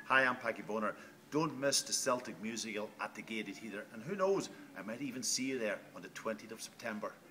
Hi, I'm Packy Boner. Don't miss the Celtic musical at the Gaiety Theatre, and who knows, I might even see you there on the 20th of September.